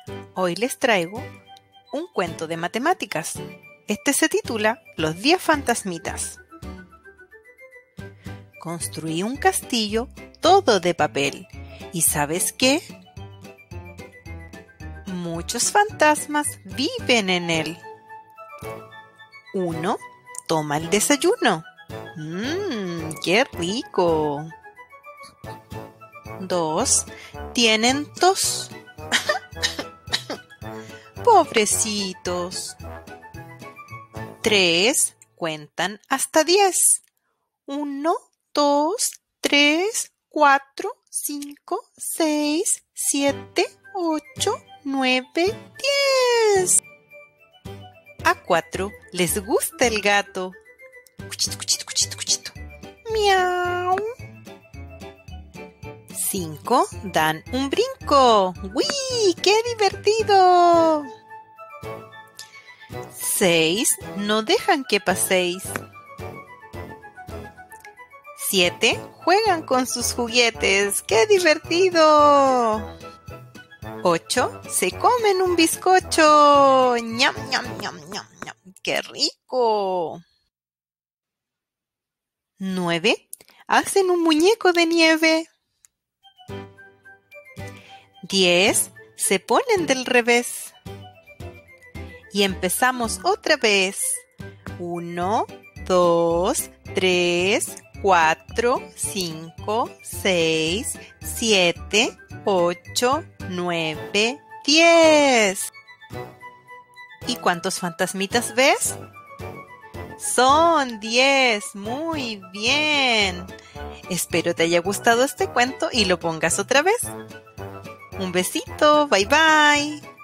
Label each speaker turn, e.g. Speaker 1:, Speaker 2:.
Speaker 1: Hoy les traigo un cuento de matemáticas. Este se titula Los 10 fantasmitas. Construí un castillo todo de papel. ¿Y sabes qué? Muchos fantasmas viven en él. 1. Toma el desayuno. ¡Qué rico! 2. Tienen tos. Pobrecitos. 3. Cuentan hasta 10. 1, 2, 3, 4, 5, 6, 7, 8, 9, 10. A 4 les gusta el gato. Cuchito, cuchito, cuchito, cuchito. Miau. 5 dan un brinco. ¡Uy! ¡Qué divertido! 6 no dejan que paséis. 7 juegan con sus juguetes. ¡Qué divertido! 8 se comen un bizcocho. ¡Ñam, ñam, ñam, ñam, ñam! ¡Qué rico! 9 hacen un muñeco de nieve. 10 se ponen del revés. Y empezamos otra vez. 1, 2, 3, 4, 5, 6, 7, 8, 9, 10. ¿Y cuántos fantasmitas ves? Son 10. Muy bien. Espero te haya gustado este cuento y lo pongas otra vez. Un besito. Bye bye.